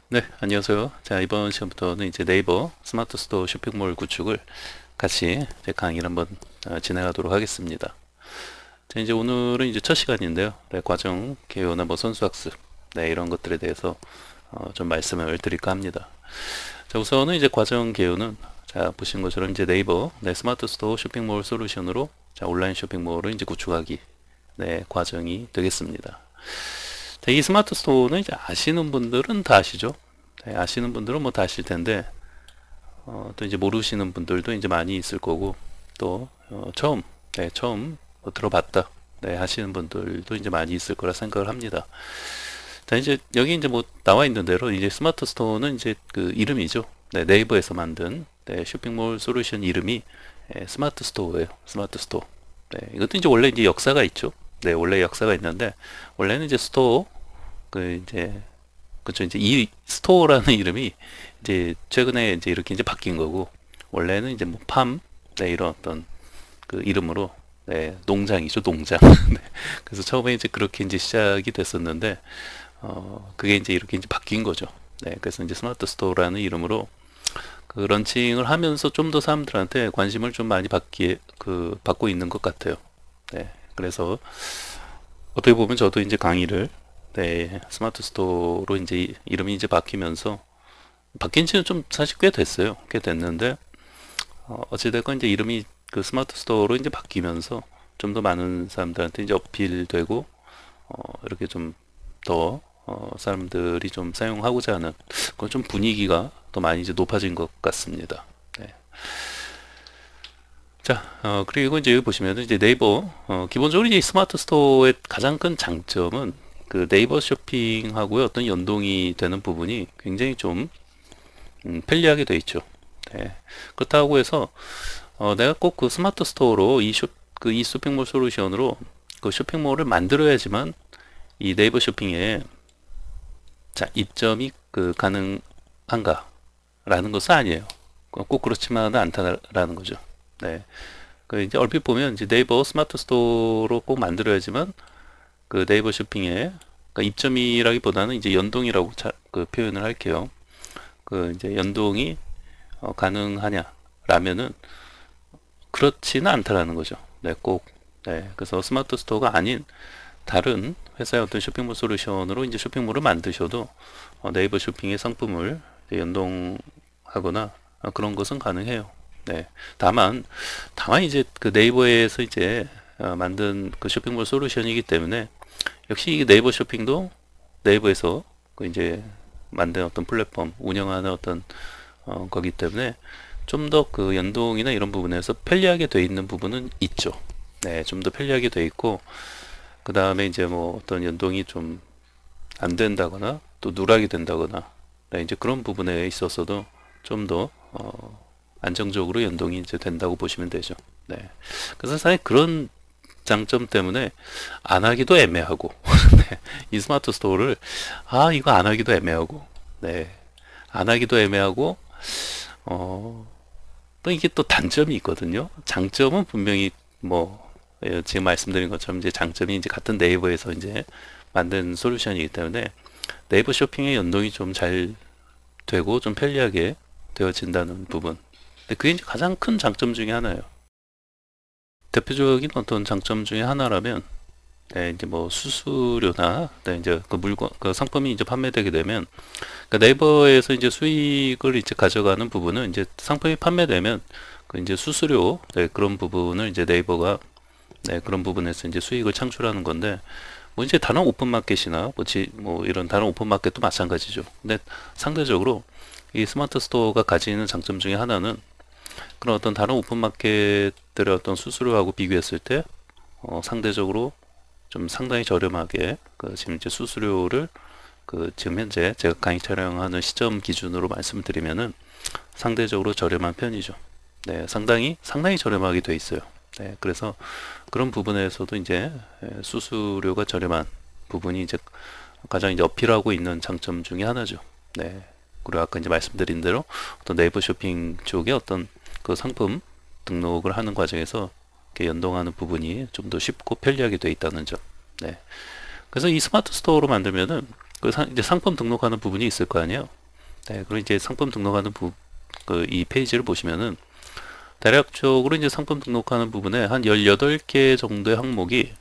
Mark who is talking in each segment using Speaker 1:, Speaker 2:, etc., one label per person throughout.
Speaker 1: 네, 안녕하세요. 자, 이번 시간부터는 이제 네이버 스마트 스토어 쇼핑몰 구축을 같이 이제 강의를 한번 진행하도록 하겠습니다. 자, 이제 오늘은 이제 첫 시간인데요. 네, 과정 개요나 뭐 선수학습, 네, 이런 것들에 대해서 좀 말씀을 드릴까 합니다. 자, 우선은 이제 과정 개요는 자, 보신 것처럼 이제 네이버 네, 스마트 스토어 쇼핑몰 솔루션으로 자, 온라인 쇼핑몰을 이제 구축하기 네, 과정이 되겠습니다. 자, 이 스마트 스토어는 이제 아시는 분들은 다 아시죠? 네, 아시는 분들은 뭐 다 아실 텐데, 또 이제 모르시는 분들도 이제 많이 있을 거고, 또, 처음 뭐 들어봤다, 네, 하시는 분들도 이제 많이 있을 거라 생각을 합니다. 자, 이제 여기 이제 뭐 나와 있는 대로 이제 스마트 스토어는 이제 그 이름이죠. 네, 네이버에서 만든 네, 쇼핑몰 솔루션 이름이 스마트 스토어예요. 스마트 스토어. 네, 이것도 이제 원래 이제 역사가 있죠. 네, 원래 역사가 있는데, 원래는 이제 스토어, 그 이제 그쵸. 이제 이 스토어라는 이름이 이제 최근에 이제 이렇게 이제 바뀐 거고, 원래는 이제 뭐 네, 이런 어떤 그 이름으로, 네, 농장이죠, 농장. 네. 그래서 처음에 이제 그렇게 이제 시작이 됐었는데, 그게 이제 이렇게 이제 바뀐 거죠. 네, 그래서 이제 스마트 스토어라는 이름으로 그 런칭을 하면서 좀 더 사람들한테 관심을 좀 많이 받고 있는 것 같아요. 네, 그래서 어떻게 보면 저도 이제 강의를 네, 스마트 스토어로 이제 이름이 이제 바뀌면서 바뀐 지는 좀 사실 꽤 됐어요. 꽤 됐는데 어찌됐건 이제 이름이 그 스마트 스토어로 이제 바뀌면서 좀 더 많은 사람들한테 이제 어필되고 이렇게 좀 더 사람들이 좀 사용하고자 하는 그런 좀 분위기가 더 많이 이제 높아진 것 같습니다. 네. 자, 그리고 이제 여기 보시면은 이제 네이버, 기본적으로 이제 스마트 스토어의 가장 큰 장점은 그 네이버 쇼핑하고의 어떤 연동이 되는 부분이 굉장히 좀 편리하게 돼 있죠. 네. 그렇다고 해서 내가 꼭 그 스마트 스토어로 이 쇼핑몰 솔루션으로 그 쇼핑몰을 만들어야지만 이 네이버 쇼핑에 자, 입점이 그 가능한가라는 것은 아니에요. 꼭 그렇지만은 않다라는 거죠. 네. 그 이제 얼핏 보면 이제 네이버 스마트 스토어로 꼭 만들어야지만 그 네이버 쇼핑에 그러니까 입점이라기보다는 이제 연동이라고 그 표현을 할게요. 그 이제 연동이 가능하냐라면은 그렇지는 않다라는 거죠. 네, 꼭. 네, 그래서 스마트 스토어가 아닌 다른 회사의 어떤 쇼핑몰 솔루션으로 이제 쇼핑몰을 만드셔도 네이버 쇼핑의 상품을 연동하거나 그런 것은 가능해요. 네. 다만 이제 그 네이버에서 이제 만든 그 쇼핑몰 솔루션이기 때문에 역시 이 네이버 쇼핑도 네이버에서 그 이제 만든 어떤 플랫폼 운영하는 어떤 거기 때문에 좀 더 그 연동이나 이런 부분에서 편리하게 돼 있는 부분은 있죠. 네, 좀 더 편리하게 돼 있고 그 다음에 이제 뭐 어떤 연동이 좀 안 된다거나 또 누락이 된다거나 네, 이제 그런 부분에 있어서도 좀 더 안정적으로 연동이 이제 된다고 보시면 되죠. 네. 그래서 사실 그런 장점 때문에 안 하기도 애매하고 네. 이 스마트 스토어를 이거 안 하기도 애매하고 네. 안 하기도 애매하고 어, 또 이게 또 단점이 있거든요. 장점은 분명히 뭐 지금 말씀드린 것처럼 이제 장점이 이제 같은 네이버에서 이제 만든 솔루션이기 때문에 네이버 쇼핑의 연동이 좀 잘 되고 좀 편리하게 되어진다는 부분. 근데 그게 이제 가장 큰 장점 중에 하나예요. 대표적인 어떤 장점 중에 하나라면 네, 이제 뭐 수수료나 네, 이제 그 물건 그 상품이 이제 판매되게 되면 그 네이버에서 이제 수익을 이제 가져가는 부분은 이제 상품이 판매되면 그 이제 수수료 네, 그런 부분을 이제 네이버가 네, 그런 부분에서 이제 수익을 창출하는 건데 뭐 이제 다른 오픈마켓이나 뭐 이런 다른 오픈마켓도 마찬가지죠. 근데 상대적으로 이 스마트 스토어가 가지는 장점 중에 하나는 그런 어떤 다른 오픈마켓들의 어떤 수수료하고 비교했을 때 상대적으로 좀 상당히 저렴하게 그 지금 이제 수수료를 그 지금 현재 제가 강의 촬영하는 시점 기준으로 말씀드리면은 상대적으로 저렴한 편이죠. 네, 상당히 저렴하게 돼 있어요. 네, 그래서 그런 부분에서도 이제 수수료가 저렴한 부분이 이제 가장 이제 어필하고 있는 장점 중에 하나죠. 네. 그리고 아까 이제 말씀드린 대로 어떤 네이버 쇼핑 쪽에 어떤 그 상품 등록을 하는 과정에서 이렇게 연동하는 부분이 좀 더 쉽고 편리하게 돼 있다는 점. 네. 그래서 이 스마트 스토어로 만들면은 이제 상품 등록하는 부분이 있을 거 아니에요. 네, 그리고 이제 상품 등록하는 이 페이지를 보시면은 대략적으로 이제 상품 등록하는 부분에 한 18개 정도의 항목이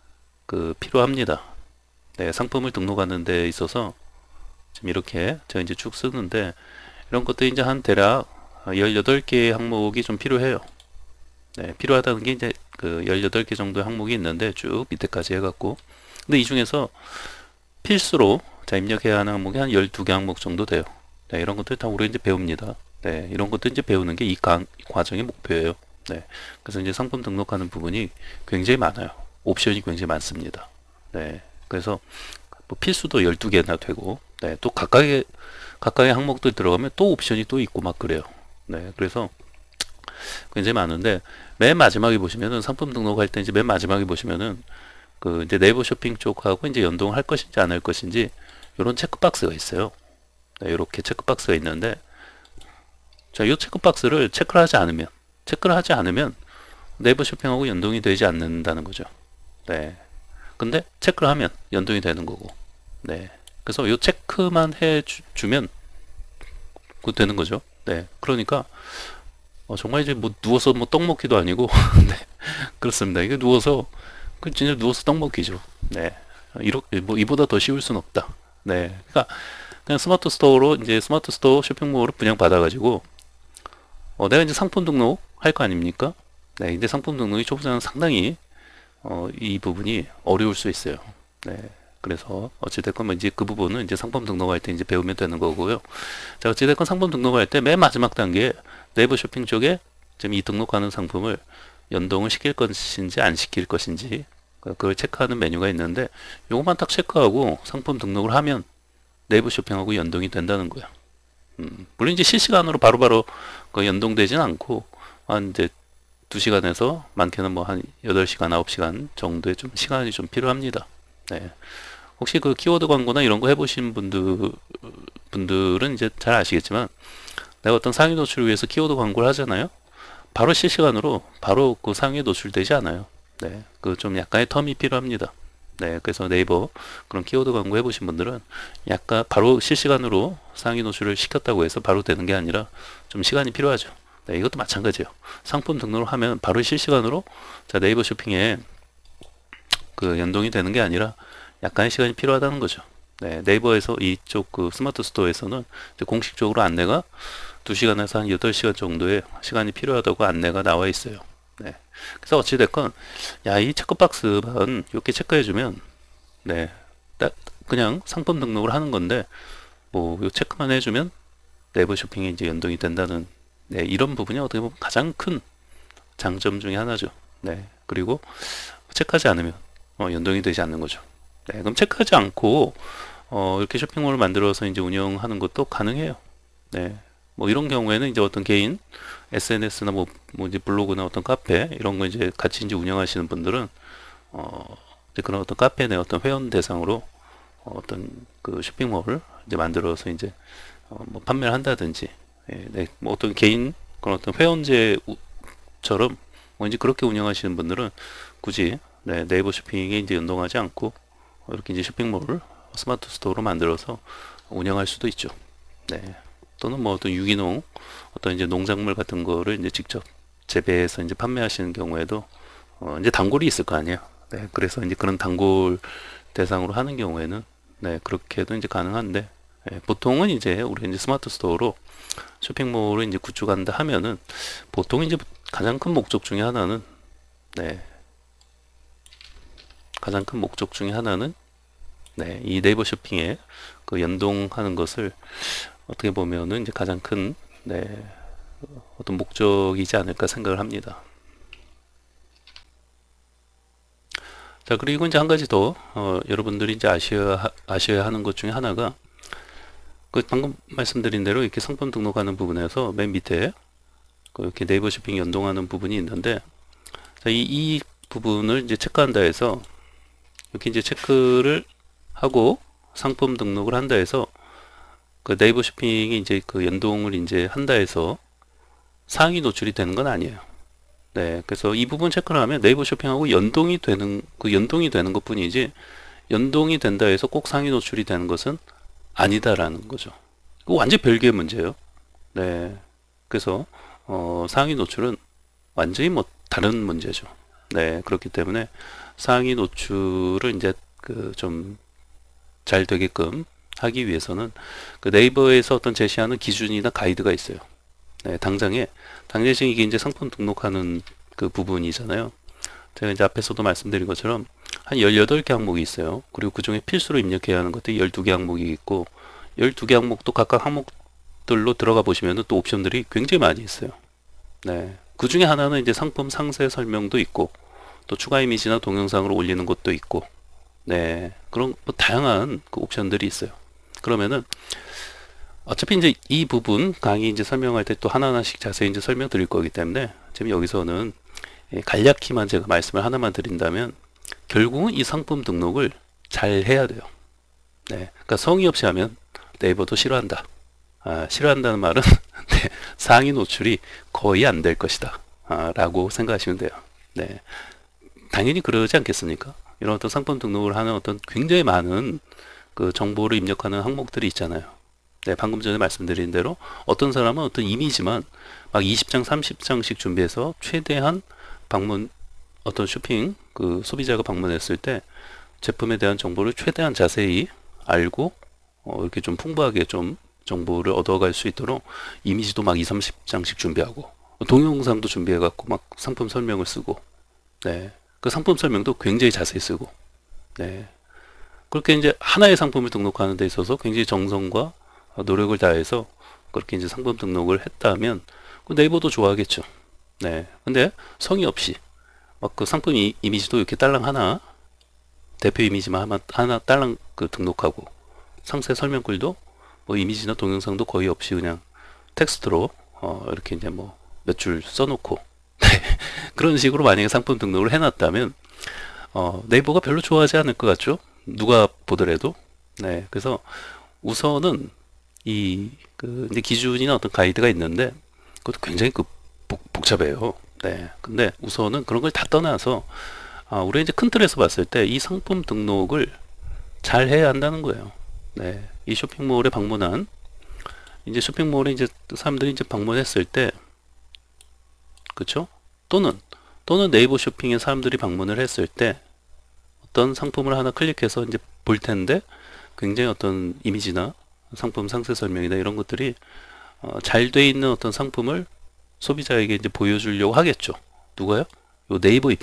Speaker 1: 필요합니다. 네, 상품을 등록하는 데 있어서 지금 이렇게 제가 이제 쭉 쓰는데 이런 것도 이제 한 대략 18개의 항목이 좀 필요해요. 네, 필요하다는 게 이제 18개 정도의 항목이 있는데 쭉 밑에까지 해갖고 근데 이 중에서 필수로 자 입력해야 하는 항목이 한 12개 항목 정도 돼요. 네, 이런 것들 다 우리 이제 배웁니다. 네, 이런 것도 이제 배우는 게 이 과정의 목표예요. 네, 그래서 이제 상품 등록하는 부분이 굉장히 많아요. 옵션이 굉장히 많습니다. 네, 그래서 뭐 필수도 12개나 되고, 네, 또 각각의 항목들 들어가면 또 옵션이 또 있고 막 그래요. 네, 그래서 굉장히 많은데 맨 마지막에 보시면은 상품 등록할 때 이제 맨 마지막에 보시면은 이제 네이버 쇼핑 쪽하고 이제 연동할 것인지 안 할 것인지 이런 체크박스가 있어요. 네, 이렇게 체크박스가 있는데 자, 이 체크박스를 체크를 하지 않으면 네이버 쇼핑하고 연동이 되지 않는다는 거죠. 네. 근데 체크를 하면 연동이 되는 거고. 네. 그래서 이 체크만 해주면 되는 거죠. 네. 그러니까 정말 이제 뭐 누워서 뭐 떡 먹기도 아니고 네. 그렇습니다. 이게 누워서 진짜 누워서 떡 먹기죠. 네. 이렇게 뭐 이보다 더 쉬울 순 없다. 네. 그러니까 그냥 스마트 스토어로 이제 스마트 스토어 쇼핑몰을 분양받아가지고 내가 이제 상품 등록 할 거 아닙니까? 네, 이제 상품 등록이 초보자는 상당히 이 부분이 어려울 수 있어요. 네, 그래서 어찌됐건 뭐 이제 그 부분은 이제 상품 등록할 때 이제 배우면 되는 거고요. 자, 어찌됐건 상품 등록할 때 맨 마지막 단계에 네이버 쇼핑 쪽에 지금 이 등록하는 상품을 연동을 시킬 것인지 안 시킬 것인지 그걸 체크하는 메뉴가 있는데 요것만 딱 체크하고 상품 등록을 하면 네이버 쇼핑하고 연동이 된다는 거예요. 물론 이제 실시간으로 바로바로 연동되진 않고 한 이제 2시간에서 많게는 뭐 한 8시간, 9시간 정도의 좀 시간이 좀 필요합니다. 네. 혹시 키워드 광고나 이런 거 해보신 분들은 이제 잘 아시겠지만 내가 어떤 상위 노출을 위해서 키워드 광고를 하잖아요. 바로 실시간으로 바로 상위에 노출되지 않아요. 네. 좀 약간의 텀이 필요합니다. 네, 그래서 네이버 그런 키워드 광고 해보신 분들은 약간 바로 실시간으로 상위 노출을 시켰다고 해서 바로 되는 게 아니라 좀 시간이 필요하죠. 네, 이것도 마찬가지예요. 상품 등록을 하면 바로 실시간으로 자 네이버 쇼핑에 연동이 되는 게 아니라 약간의 시간이 필요하다는 거죠. 네, 네이버에서 이쪽 스마트 스토어에서는 공식적으로 안내가 2시간에서 한 8시간 정도의 시간이 필요하다고 안내가 나와 있어요. 네. 그래서 어찌됐건 이 체크박스만 이렇게 체크해주면 네, 딱 그냥 상품 등록을 하는 건데 뭐 요 체크만 해주면 네이버 쇼핑에 이제 연동이 된다는 네, 이런 부분이 어떻게 보면 가장 큰 장점 중에 하나죠. 네, 그리고 체크하지 않으면 연동이 되지 않는 거죠. 네, 그럼 체크하지 않고 이렇게 쇼핑몰을 만들어서 이제 운영하는 것도 가능해요. 네, 뭐 이런 경우에는 이제 어떤 개인 SNS나 뭐 이제 블로그나 어떤 카페 이런 거 이제 같이 이제 운영하시는 분들은 이제 그런 어떤 카페 내 어떤 회원 대상으로 어떤 쇼핑몰을 이제 만들어서 이제 뭐 판매를 한다든지 예, 네, 뭐 어떤 개인 그런 어떤 회원제처럼 뭐 이제 그렇게 운영하시는 분들은 굳이 네, 네이버 쇼핑에 이제 연동하지 않고 이렇게 이제 쇼핑몰을 스마트 스토어로 만들어서 운영할 수도 있죠. 네. 또는 뭐 어떤 유기농, 어떤 이제 농작물 같은 거를 이제 직접 재배해서 이제 판매하시는 경우에도 이제 단골이 있을 거 아니에요. 네, 그래서 이제 그런 단골 대상으로 하는 경우에는 네, 그렇게도 이제 가능한데 네, 보통은 이제 우리 이제 스마트 스토어로 쇼핑몰을 이제 구축한다 하면은 보통 이제 가장 큰 목적 중에 하나는 네, 가장 큰 목적 중에 하나는 네, 이 네이버 쇼핑에 연동하는 것을 어떻게 보면은 이제 가장 큰 네, 어떤 목적이지 않을까 생각을 합니다. 자, 그리고 이제 한 가지 더 여러분들이 이제 아셔야 하는 것 중에 하나가 방금 말씀드린 대로 이렇게 상품 등록하는 부분에서 맨 밑에 이렇게 네이버 쇼핑 연동하는 부분이 있는데 자, 이 부분을 이제 체크한다 해서 이렇게 이제 체크를 하고 상품 등록을 한다 해서 네이버 쇼핑이 이제 연동을 이제 한다 해서 상위 노출이 되는 건 아니에요. 네, 그래서 이 부분 체크를 하면 네이버 쇼핑하고 연동이 되는 것 뿐이지 연동이 된다 해서 꼭 상위 노출이 되는 것은 아니다라는 거죠. 그거 완전 별개의 문제예요. 네. 그래서 상위 노출은 완전히 뭐 다른 문제죠. 네. 그렇기 때문에 상위 노출을 이제 그 좀 잘 되게끔 하기 위해서는 그 네이버에서 어떤 제시하는 기준이나 가이드가 있어요. 네. 당장 지금 이게 이제 상품 등록하는 그 부분이잖아요. 제가 이제 앞에서도 말씀드린 것처럼 한 18개 항목이 있어요. 그리고 그 중에 필수로 입력해야 하는 것들이 12개 항목이 있고 12개 항목도 각각 항목들로 들어가 보시면 또 옵션들이 굉장히 많이 있어요. 네. 그 중에 하나는 이제 상품 상세 설명도 있고 또 추가 이미지나 동영상으로 올리는 것도 있고 네. 그런 뭐 다양한 그 옵션들이 있어요. 그러면은 어차피 이제 이 부분 강의 이제 설명할 때 또 하나하나씩 자세히 이제 설명드릴 거기 때문에 지금 여기서는 간략히만 제가 말씀을 하나만 드린다면 결국은 이 상품 등록을 잘 해야 돼요. 네. 그러니까 성의 없이 하면 네이버도 싫어한다. 싫어한다는 말은 네, 상위 노출이 거의 안 될 것이다. 라고 생각하시면 돼요. 네. 당연히 그러지 않겠습니까? 이런 어떤 상품 등록을 하는 어떤 굉장히 많은 그 정보를 입력하는 항목들이 있잖아요. 네, 방금 전에 말씀드린 대로 어떤 사람은 어떤 이미지만 막 20장, 30장씩 준비해서 최대한 방문, 어떤 쇼핑, 그 소비자가 방문했을 때 제품에 대한 정보를 최대한 자세히 알고 이렇게 좀 풍부하게 좀 정보를 얻어갈 수 있도록 이미지도 막 2, 30장씩 준비하고 동영상도 준비해갖고 막 상품 설명을 쓰고 네. 그 상품 설명도 굉장히 자세히 쓰고 네. 그렇게 이제 하나의 상품을 등록하는 데 있어서 굉장히 정성과 노력을 다해서 그렇게 이제 상품 등록을 했다면 그 네이버도 좋아하겠죠. 네. 근데 성의 없이 막 그 상품 이미지도 이렇게 딸랑 하나 대표 이미지만 하나 딸랑 그 등록하고 상세 설명글도 뭐 이미지나 동영상도 거의 없이 그냥 텍스트로 이렇게 이제 뭐 몇 줄 써놓고 그런 식으로 만약에 상품 등록을 해놨다면 네이버가 별로 좋아하지 않을 것 같죠? 누가 보더라도. 네, 그래서 우선은 그 이제 기준이나 어떤 가이드가 있는데 그것도 굉장히 복잡해요. 네, 근데 우선은 그런 걸 다 떠나서 우리가 이제 큰 틀에서 봤을 때 이 상품 등록을 잘 해야 한다는 거예요. 네, 이 쇼핑몰에 방문한 이제 쇼핑몰에 이제 사람들이 이제 방문했을 때 그쵸? 또는 네이버 쇼핑에 사람들이 방문을 했을 때 어떤 상품을 하나 클릭해서 이제 볼 텐데 굉장히 어떤 이미지나 상품 상세 설명이나 이런 것들이 잘 돼 있는 어떤 상품을 소비자에게 이제 보여주려고 하겠죠. 누가요? 요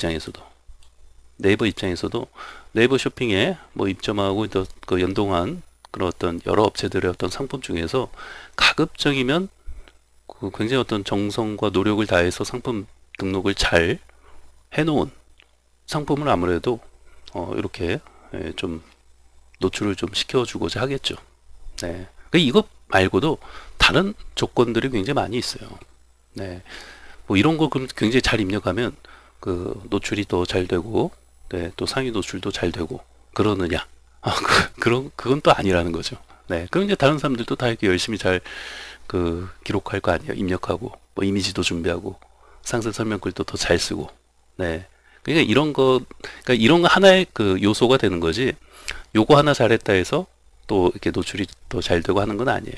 Speaker 1: 네이버 입장에서도 네이버 쇼핑에 뭐 입점하고 또 그 연동한 그런 어떤 여러 업체들의 어떤 상품 중에서 가급적이면 그 굉장히 어떤 정성과 노력을 다해서 상품 등록을 잘 해놓은 상품을 아무래도 이렇게 좀 노출을 좀 시켜주고자 하겠죠. 네. 이것 말고도 다른 조건들이 굉장히 많이 있어요. 네. 뭐 이런 거 그럼 굉장히 잘 입력하면 그 노출이 더 잘 되고, 네, 또 상위 노출도 잘 되고 그러느냐? 그건 또 아니라는 거죠. 네. 그럼 이제 다른 사람들도 다 이렇게 열심히 잘 그 기록할 거 아니에요. 입력하고 뭐 이미지도 준비하고 상세 설명글도 더 잘 쓰고. 네. 그러니까 이런 거 하나의 그 요소가 되는 거지. 요거 하나 잘했다 해서 또 이렇게 노출이 더 잘 되고 하는 건 아니에요.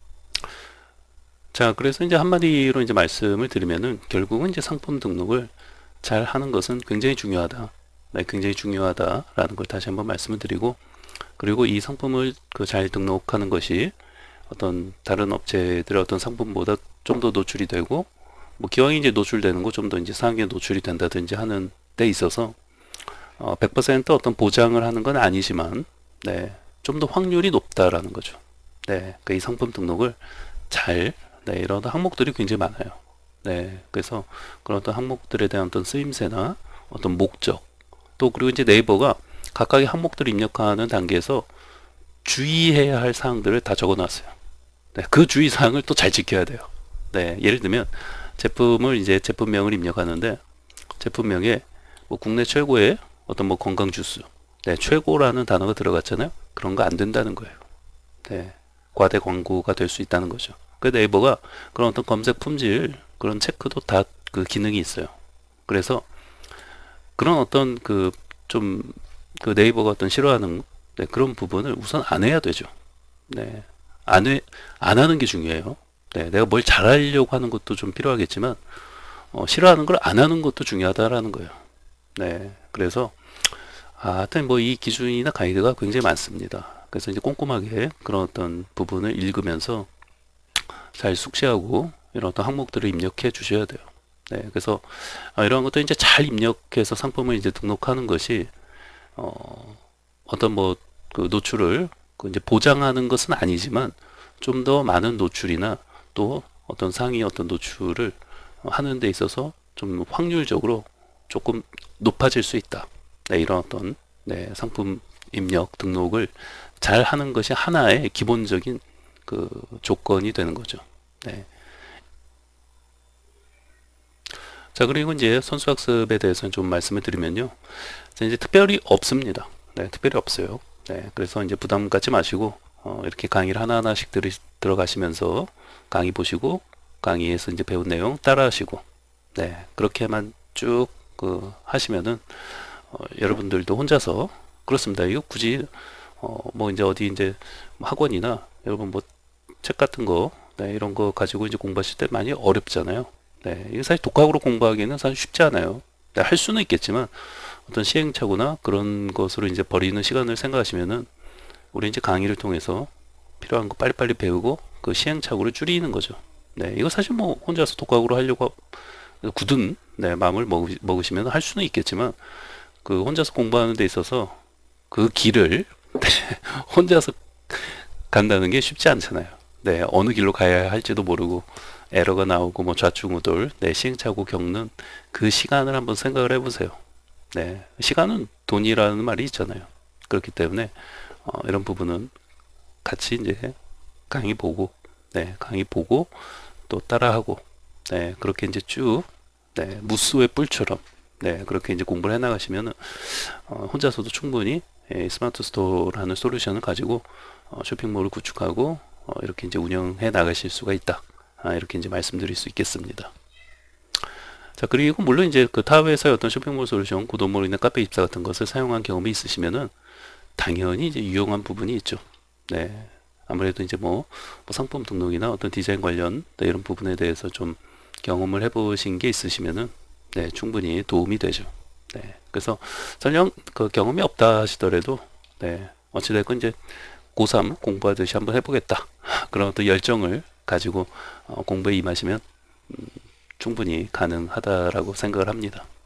Speaker 1: 자, 그래서 이제 한마디로 이제 말씀을 드리면은 결국은 이제 상품 등록을 잘 하는 것은 굉장히 중요하다. 네, 굉장히 중요하다라는 걸 다시 한번 말씀을 드리고, 그리고 이 상품을 그 잘 등록하는 것이 어떤 다른 업체들의 어떤 상품보다 좀 더 노출이 되고, 뭐 기왕이 이제 노출되는 거 좀 더 이제 상위에 노출이 된다든지 하는 데 있어서 100% 어떤 보장을 하는 건 아니지만, 네, 좀 더 확률이 높다라는 거죠. 네, 이 상품 등록을 잘, 네, 이런 항목들이 굉장히 많아요. 네, 그래서 그런 어떤 항목들에 대한 어떤 쓰임새나 어떤 목적, 또 그리고 이제 네이버가 각각의 항목들을 입력하는 단계에서 주의해야 할 사항들을 다 적어놨어요. 네, 그 주의사항을 또 잘 지켜야 돼요. 네, 예를 들면 제품을 이제 제품명을 입력하는데 제품명에 뭐 국내 최고의 어떤 뭐 건강 주스, 네, 최고라는 단어가 들어갔잖아요. 그런 거 안 된다는 거예요. 네, 과대 광고가 될 수 있다는 거죠. 그 네이버가 그런 어떤 검색 품질 그런 체크도 다 그 기능이 있어요. 그래서 그런 어떤 그 좀 그 네이버가 어떤 싫어하는 네, 그런 부분을 우선 안 해야 되죠. 네, 안 하는 게 중요해요. 네, 내가 뭘 잘하려고 하는 것도 좀 필요하겠지만, 싫어하는 걸 안 하는 것도 중요하다라는 거예요. 네, 그래서, 하여튼 뭐 이 기준이나 가이드가 굉장히 많습니다. 그래서 이제 꼼꼼하게 그런 어떤 부분을 읽으면서 잘 숙지하고 이런 어떤 항목들을 입력해 주셔야 돼요. 네, 그래서 이런 것도 이제 잘 입력해서 상품을 이제 등록하는 것이 어떤 뭐 그 노출을 그 이제 보장하는 것은 아니지만 좀 더 많은 노출이나 또 어떤 상위 어떤 노출을 하는 데 있어서 좀 확률적으로 조금 높아질 수 있다. 네, 이런 어떤 네, 상품 입력 등록을 잘 하는 것이 하나의 기본적인 그 조건이 되는 거죠. 네. 자, 그리고 이제 선수학습에 대해서는 좀 말씀을 드리면요. 자, 이제 특별히 없습니다. 네, 특별히 없어요. 네, 그래서 이제 부담 갖지 마시고, 이렇게 강의를 하나하나씩 들어가시면서 강의 보시고, 강의에서 이제 배운 내용 따라 하시고, 네, 그렇게만 쭉 하시면은, 여러분들도 혼자서, 그렇습니다. 이거 굳이, 뭐 이제 어디 이제 학원이나 여러분 뭐 책 같은 거, 네, 이런 거 가지고 이제 공부하실 때 많이 어렵잖아요. 네, 이게 사실 독학으로 공부하기에는 사실 쉽지 않아요. 네, 할 수는 있겠지만 어떤 시행착오나 그런 것으로 이제 버리는 시간을 생각하시면은 우리 이제 강의를 통해서 필요한 거 빨리빨리 배우고 그 시행착오를 줄이는 거죠. 네, 이거 사실 뭐 혼자서 독학으로 하려고 굳은 네, 마음을 먹으시면 할 수는 있겠지만 그 혼자서 공부하는 데 있어서 그 길을 혼자서 간다는 게 쉽지 않잖아요. 네, 어느 길로 가야 할지도 모르고 에러가 나오고 뭐 좌충우돌, 네, 시행착오 겪는 그 시간을 한번 생각을 해보세요. 네, 시간은 돈이라는 말이 있잖아요. 그렇기 때문에 이런 부분은 같이 이제 강의 보고, 네, 강의 보고 또 따라하고, 네, 그렇게 이제 쭉, 네, 무수의 뿔처럼, 네, 그렇게 이제 공부를 해나가시면은 혼자서도 충분히 스마트 스토어라는 솔루션을 가지고 쇼핑몰을 구축하고 이렇게 이제 운영해 나가실 수가 있다. 이렇게 이제 말씀드릴 수 있겠습니다. 자, 그리고 물론 이제 그 타 회사의 어떤 쇼핑몰 솔루션, 구독몰이나 카페 입사 같은 것을 사용한 경험이 있으시면은 당연히 이제 유용한 부분이 있죠. 네. 아무래도 이제 뭐 상품 등록이나 어떤 디자인 관련 네, 이런 부분에 대해서 좀 경험을 해보신 게 있으시면은 네, 충분히 도움이 되죠. 네. 그래서 설령 그 경험이 없다 하시더라도 네, 어찌됐건 이제 고3 공부하듯이 한번 해보겠다. 그런 어떤 열정을 가지고 공부에 임하시면 충분히 가능하다라고 생각을 합니다.